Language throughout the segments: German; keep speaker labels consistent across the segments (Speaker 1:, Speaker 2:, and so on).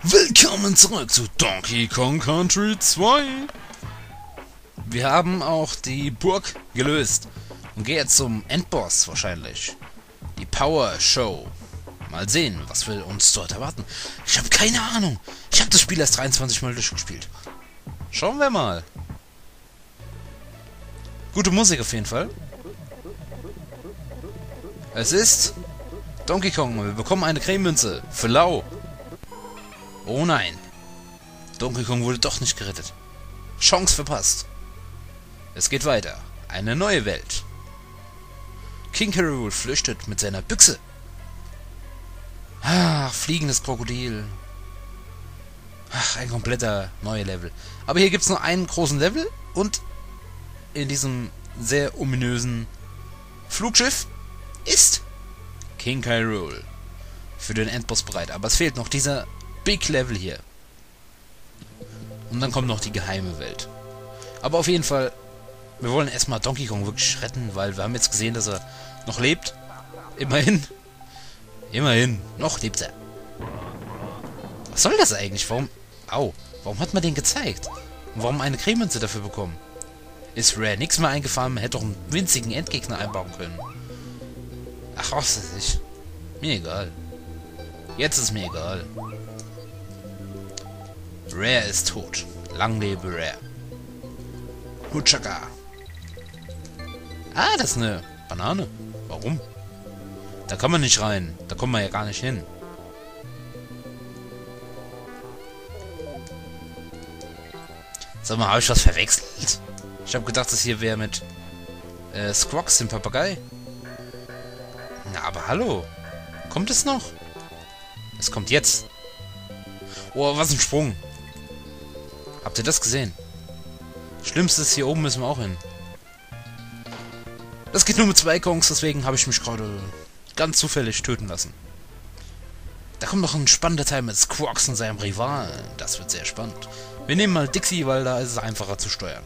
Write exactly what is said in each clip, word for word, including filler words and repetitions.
Speaker 1: Willkommen zurück zu Donkey Kong Country zwei. Wir haben auch die Burg gelöst und gehen jetzt zum Endboss wahrscheinlich. Die Power Show. Mal sehen, was wir uns dort erwarten. Ich habe keine Ahnung. Ich habe das Spiel erst dreiundzwanzig Mal durchgespielt. Schauen wir mal. Gute Musik auf jeden Fall. Es ist Donkey Kong. Wir bekommen eine Crememünze für Lau. Oh nein. Donkey Kong wurde doch nicht gerettet. Chance verpasst. Es geht weiter. Eine neue Welt. King K. Rool flüchtet mit seiner Büchse. Ach, fliegendes Krokodil. Ach, ein kompletter neuer Level. Aber hier gibt es nur einen großen Level und in diesem sehr ominösen Flugschiff ist King K. Rool für den Endboss bereit. Aber es fehlt noch dieser Big Level hier. Und dann kommt noch die geheime Welt. Aber auf jeden Fall, wir wollen erstmal Donkey Kong wirklich retten, weil wir haben jetzt gesehen, dass er noch lebt. Immerhin. Immerhin. Noch lebt er. Was soll das eigentlich? Warum... Au. Warum hat man den gezeigt? Und warum eine Crememünze dafür bekommen? Ist Rare nichts mehr eingefallen? Man hätte doch einen winzigen Endgegner einbauen können. Ach, was weiß ich. Mir egal. Jetzt ist mir egal. Rare ist tot. Lang lebe Rare. Hutschaka. Ah, das ist eine Banane. Warum? Da kann man nicht rein. Da kommt man ja gar nicht hin. Sag mal, habe ich was verwechselt? Ich habe gedacht, das hier wäre mit äh, Squawks, dem Papagei. Na, aber hallo. Kommt es noch? Es kommt jetzt. Oh, was ein Sprung. Habt ihr das gesehen? Schlimmstes, hier oben müssen wir auch hin. Das geht nur mit zwei Kongs, deswegen habe ich mich gerade ganz zufällig töten lassen. Da kommt noch ein spannender Teil mit Squawks und seinem Rivalen. Das wird sehr spannend. Wir nehmen mal Dixie, weil da ist es einfacher zu steuern.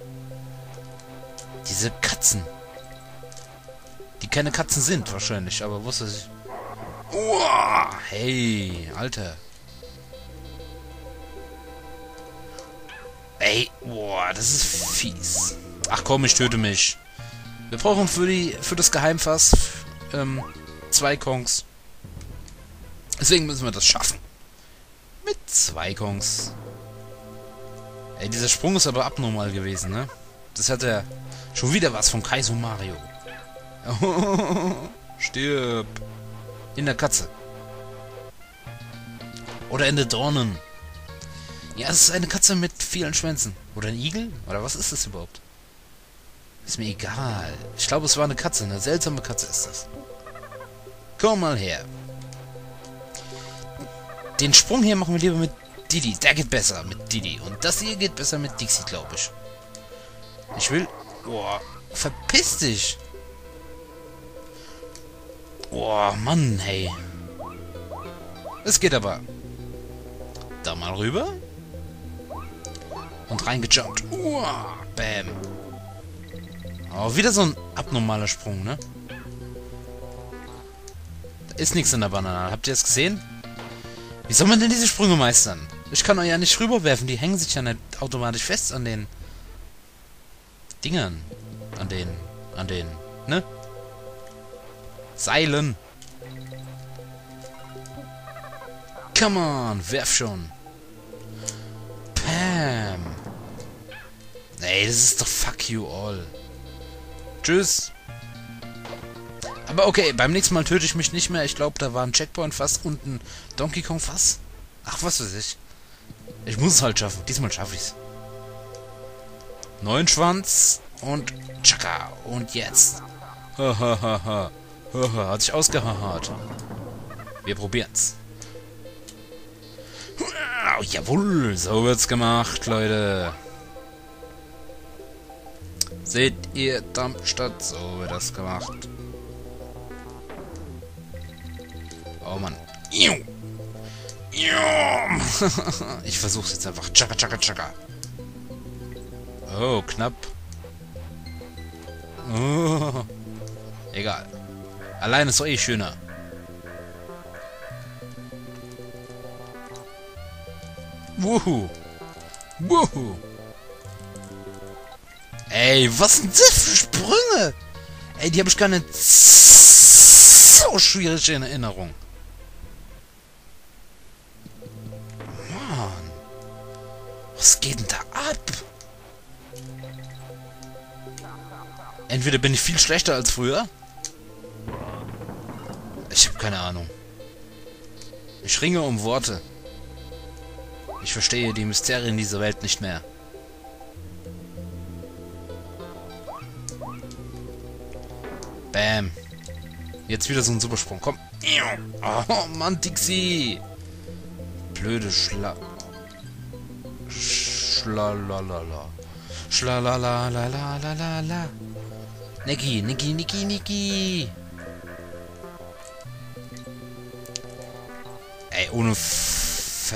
Speaker 1: Diese Katzen. Die keine Katzen sind wahrscheinlich, aber wusste ich. Uah, hey, Alter. Ey, boah, das ist fies. Ach komm, ich töte mich. Wir brauchen für die für das Geheimfass ähm, zwei Kongs. Deswegen müssen wir das schaffen. Mit zwei Kongs. Ey, dieser Sprung ist aber abnormal gewesen, ne? Das hat er schon wieder was von Kaizo Mario. Stirb. In der Katze. Oder in der Dornen. Ja, es ist eine Katze mit vielen Schwänzen. Oder ein Igel? Oder was ist das überhaupt? Ist mir egal. Ich glaube, es war eine Katze. Eine seltsame Katze ist das. Komm mal her. Den Sprung hier machen wir lieber mit Didi. Der geht besser mit Didi. Und das hier geht besser mit Dixie, glaube ich. Ich will... Boah, verpiss dich. Boah, Mann, hey. Es geht aber. Da mal rüber. Und reingejumpt. Uah, bam. Oh, wieder so ein abnormaler Sprung, ne? Da ist nichts in der Banane. Habt ihr es gesehen? Wie soll man denn diese Sprünge meistern? Ich kann euch ja nicht rüberwerfen. Die hängen sich ja nicht automatisch fest an den Dingern. An den... An den... Ne? Seilen. Come on, werf schon. Pam. Ey, das ist doch fuck you all. Tschüss. Aber okay, beim nächsten Mal töte ich mich nicht mehr. Ich glaube, da war ein Checkpoint Fass und ein Donkey Kong Fass. Ach, was weiß ich. Ich muss es halt schaffen. Diesmal schaffe ich es. Neuen Schwanz und Chaka. Und jetzt. Hahaha. Hat sich ausgehaart. Wir probieren's. Oh, jawohl, so wird's gemacht, Leute. Seht ihr, Darmstadt, so wird das gemacht. Oh Mann. Ich versuch's jetzt einfach. Chaka, chaka, chaka. Oh, knapp. Oh. Egal. Allein ist doch eh schöner. Wuhu. Wuhu. Ey, was sind das für Sprünge? Ey, die habe ich gar nicht so schwierig in Erinnerung. Mann. Was geht denn da ab? Entweder bin ich viel schlechter als früher. Ich habe keine Ahnung. Ich ringe um Worte. Ich verstehe die Mysterien dieser Welt nicht mehr. Bam. Jetzt wieder so ein Supersprung. Komm. Oh, Mann, Dixie. Blöde Schla... Schlalalala. Schlalalalalalala. Niki, Niki, Niki, Niki. Ey, ohne F...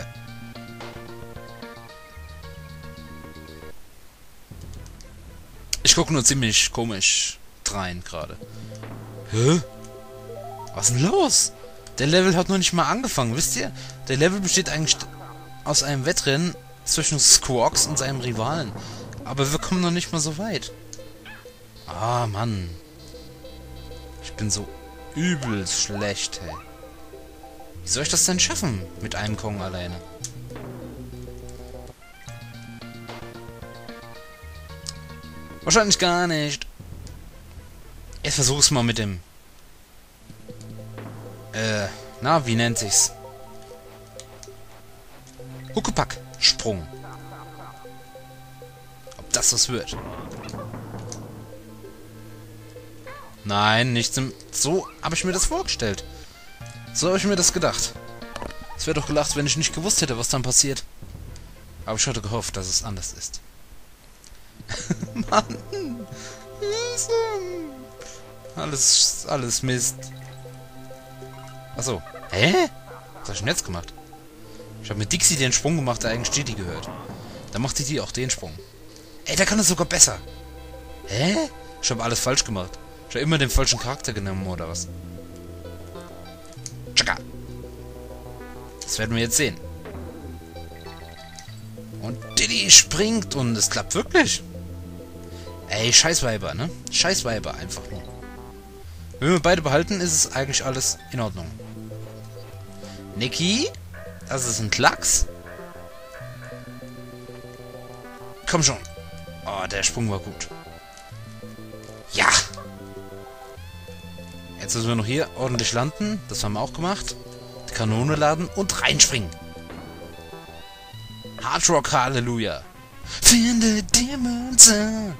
Speaker 1: Ich gucke nur ziemlich komisch rein gerade. Hä? Was ist denn los? Der Level hat noch nicht mal angefangen, wisst ihr? Der Level besteht eigentlich aus einem Wettrennen zwischen Squawks und seinem Rivalen. Aber wir kommen noch nicht mal so weit. Ah, Mann. Ich bin so übelst schlecht, hey. Wie soll ich das denn schaffen mit einem Kong alleine? Wahrscheinlich gar nicht. Jetzt versuch's mal mit dem... Äh, na, wie nennt sich's? Huckepack, Sprung. Ob das was wird? Nein, nicht zum... So habe ich mir das vorgestellt. So habe ich mir das gedacht. Es wäre doch gelacht, wenn ich nicht gewusst hätte, was dann passiert. Aber ich hatte gehofft, dass es anders ist. Mann! Alles, alles Mist. Achso. Hä? Was hab ich denn jetzt gemacht? Ich habe mit Dixie den Sprung gemacht, der eigentlich Didi gehört. Dann macht Didi auch den Sprung. Ey, der kann das sogar besser. Hä? Ich habe alles falsch gemacht. Ich habe immer den falschen Charakter genommen, oder was? Tschakka. Das werden wir jetzt sehen. Und Didi springt und es klappt wirklich. Ey, Scheißweiber, ne? Scheißweiber einfach nur. Wenn wir beide behalten, ist es eigentlich alles in Ordnung. Niki? Das ist ein Klacks. Komm schon. Oh, der Sprung war gut. Ja! Jetzt müssen wir noch hier ordentlich landen. Das haben wir auch gemacht. Die Kanone laden und reinspringen. Hard Rock Halleluja. Finde die Münze.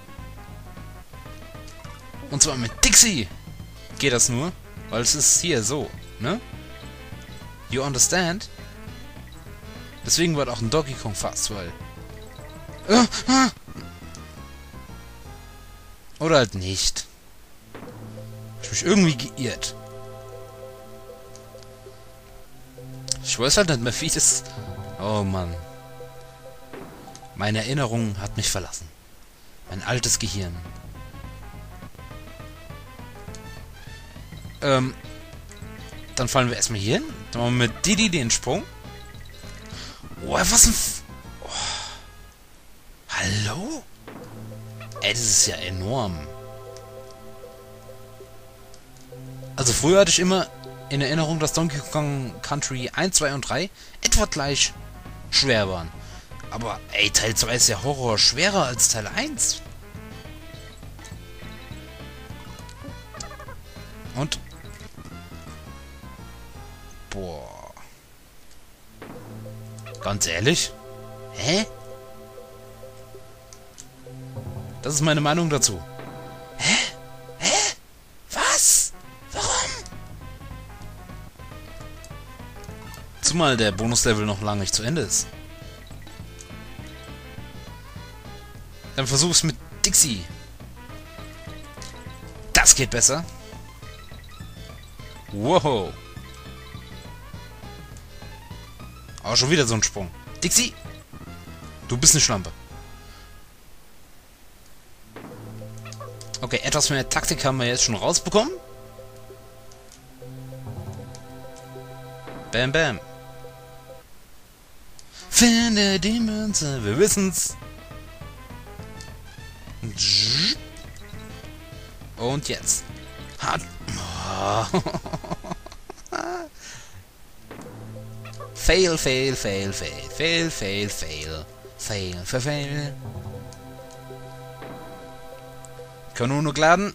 Speaker 1: Und zwar mit Dixie. Geht das nur? Weil es ist hier so, ne? You understand? Deswegen war auch ein Donkey Kong fast, weil... Ah, ah. Oder halt nicht. Ich mich irgendwie geirrt. Ich weiß halt nicht mehr, wie das... Oh Mann. Meine Erinnerung hat mich verlassen. Mein altes Gehirn. Ähm, dann fallen wir erstmal hier hin. Dann machen wir mit Didi den Sprung. Oh, was ein... F oh. Hallo? Ey, das ist ja enorm. Also früher hatte ich immer in Erinnerung, dass Donkey Kong Country eins, zwei und drei etwa gleich schwer waren. Aber ey, Teil zwei ist ja Horror schwerer als Teil eins. Und... Boah. Ganz ehrlich? Hä? Das ist meine Meinung dazu. Hä? Hä? Was? Warum? Zumal der Bonuslevel noch lange nicht zu Ende ist. Dann versuch's mit Dixie. Das geht besser. Wow. Aber schon wieder so ein Sprung. Dixie! Du bist eine Schlampe. Okay, etwas mehr Taktik haben wir jetzt schon rausbekommen. Bam, bam. Finde die Münze. Wir wissen's. Und jetzt. Hat. Fail, fail, fail, fail, fail, fail, fail. Fail, fail, fail. Kanone geladen.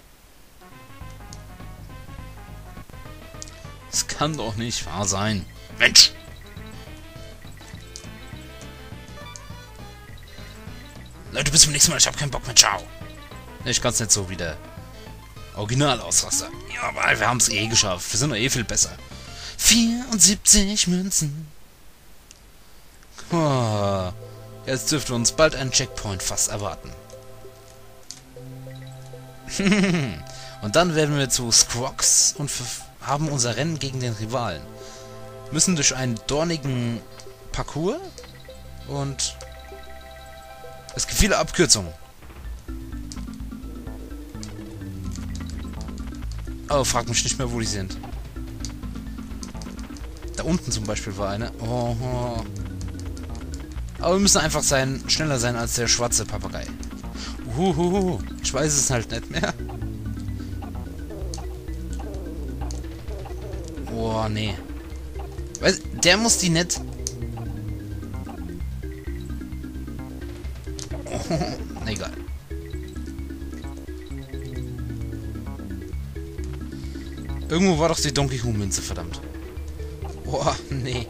Speaker 1: Es kann doch nicht wahr sein. Mensch! Leute, bis zum nächsten Mal. Ich hab keinen Bock mehr. Ciao. Ich kann's nicht so wie der Originalausraster. Ja, aber wir haben's eh geschafft. Wir sind doch eh viel besser. vierundsiebzig Münzen. Oh, jetzt dürfte uns bald ein Checkpoint fast erwarten. Und dann werden wir zu Squawks und haben unser Rennen gegen den Rivalen. Müssen durch einen dornigen Parcours und es gibt viele Abkürzungen. Oh, frag mich nicht mehr, wo die sind. Da unten zum Beispiel war eine. Oh, oh. Aber wir müssen einfach sein, schneller sein als der schwarze Papagei. Uhuhu. Ich weiß es halt nicht mehr. Oh, nee. Weiß, der muss die nicht... Oh, na egal. Irgendwo war doch die Donkey Kong Münze, verdammt. Boah, nee.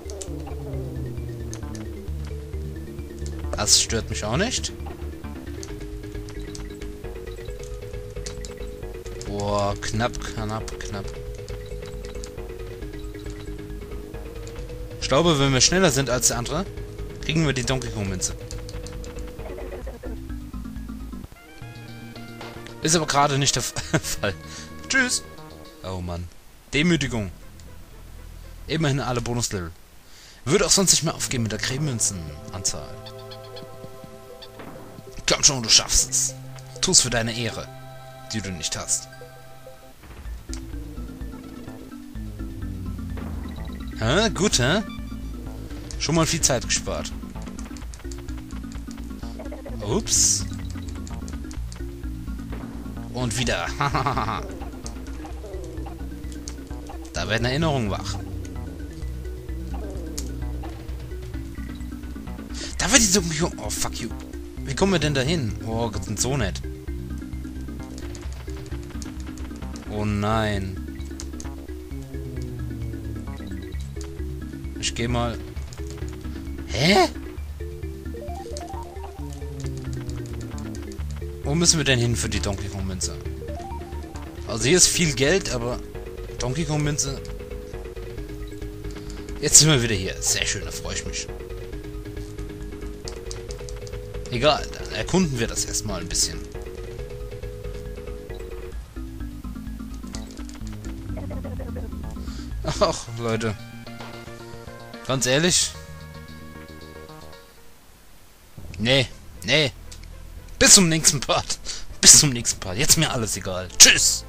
Speaker 1: Das stört mich auch nicht. Boah, knapp, knapp, knapp. Ich glaube, wenn wir schneller sind als der andere, kriegen wir die Donkey Kong Münze. Ist aber gerade nicht der Fall. Tschüss. Oh Mann. Demütigung. Immerhin alle Bonuslevel. Würde auch sonst nicht mehr aufgehen mit der Crememünzenanzahl. Komm schon, du schaffst es. Tu's für deine Ehre, die du nicht hast. Hä? Gut, hä? Schon mal viel Zeit gespart. Ups. Und wieder. Da werden Erinnerungen wach. Da war die Donkey Kong. Oh, fuck you. Wie kommen wir denn da hin? Oh, das sind so nett. Oh nein. Ich geh mal. Hä? Wo müssen wir denn hin für die Donkey Kong Münze? Also hier ist viel Geld, aber Donkey Kong Münze. Jetzt sind wir wieder hier. Sehr schön, da freue ich mich. Egal, dann erkunden wir das erstmal ein bisschen. Ach, Leute. Ganz ehrlich. Nee, nee. Bis zum nächsten Part. Bis zum nächsten Part. Jetzt mir alles egal. Tschüss.